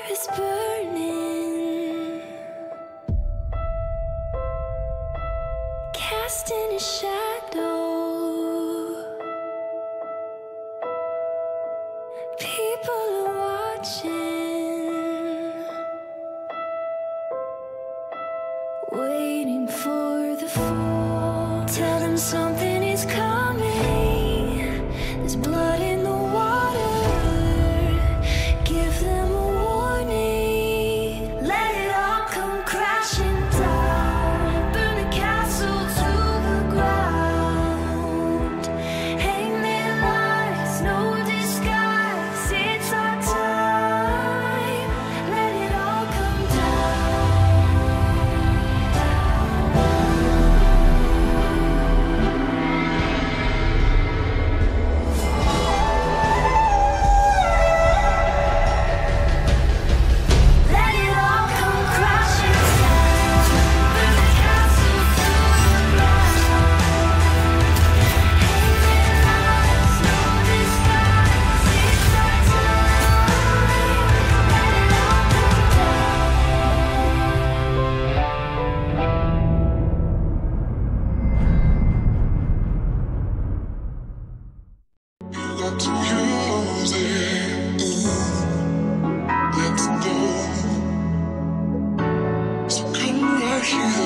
is burning, casting a shadow. People are watching, waiting for the fall. Tell them something is coming. There's blood in the water. Give them a warning. Let it all come crashing down. Burn the castle to the ground. Hang their lives, no disguise. It's our time. Let it all come Let it all come crashing down. Burn the castle to the ground. Hang their lives, no disguise. It's our time. Let it all come Got to use it. Let's go. So come right here.